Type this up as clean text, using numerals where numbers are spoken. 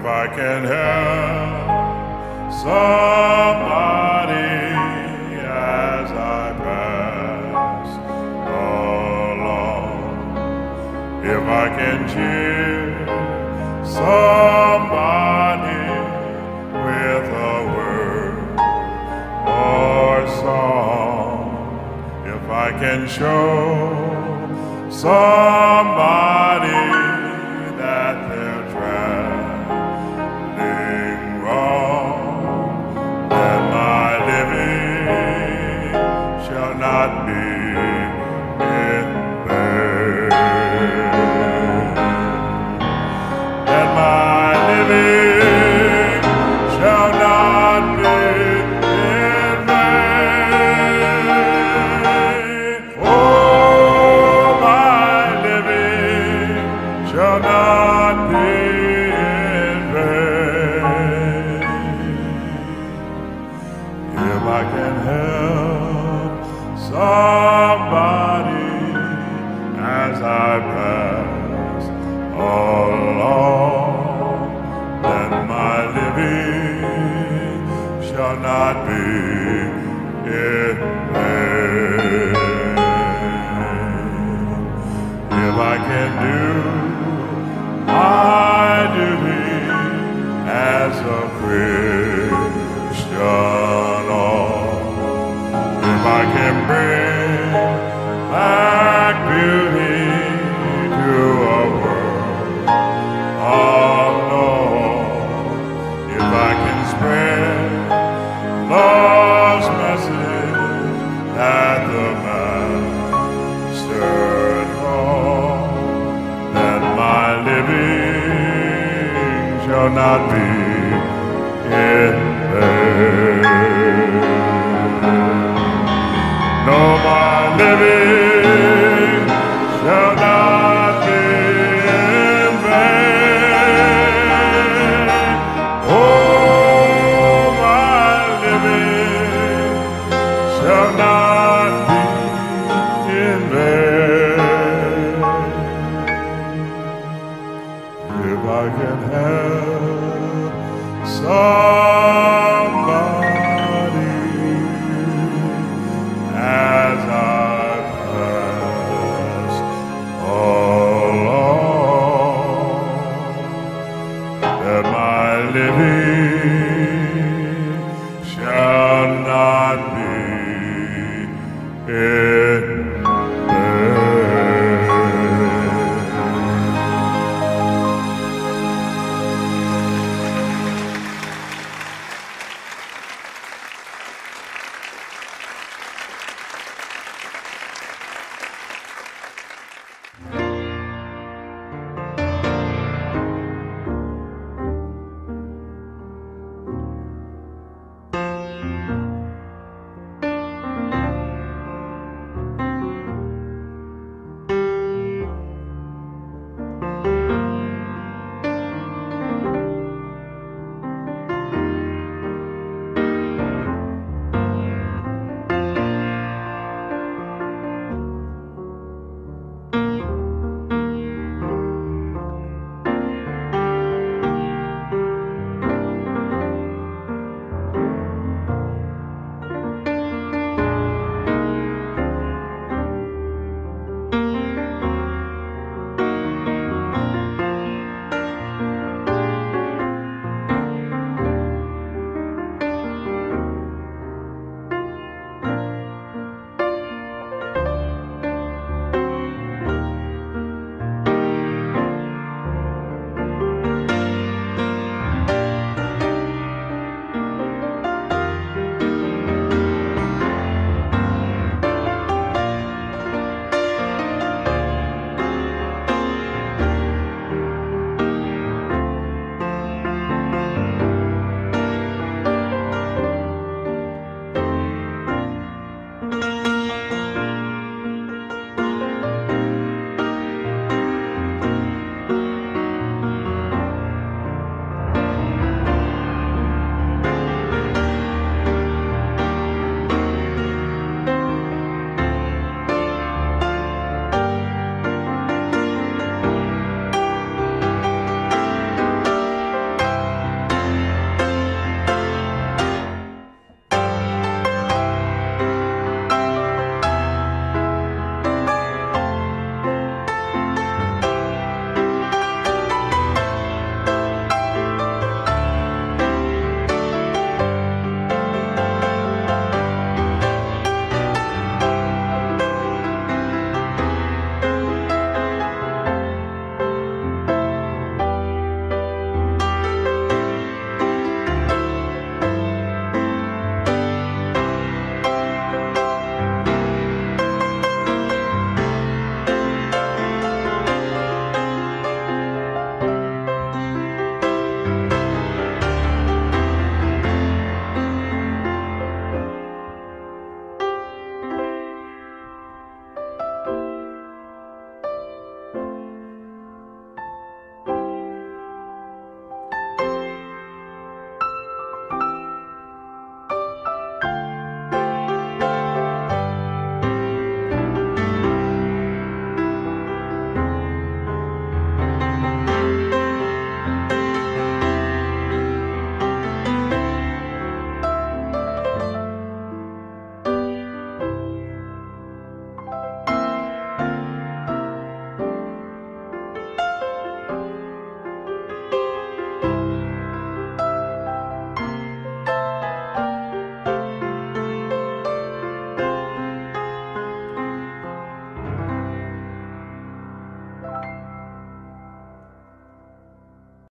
I can help somebody as I pass along, if I can cheer somebody with a word or song, if I can show somebody that they're traveling wrong, then my living shall not be in vain. Then my living shall not be in vain. Oh, my living shall not be in vain. If I can help somebody as I pass along, then my living shall not be in vain. If I can do my duty as a Christian, if I can bring back beauty to a world of love, if I can spread love's message that the Master taught, then my living shall not be in vain.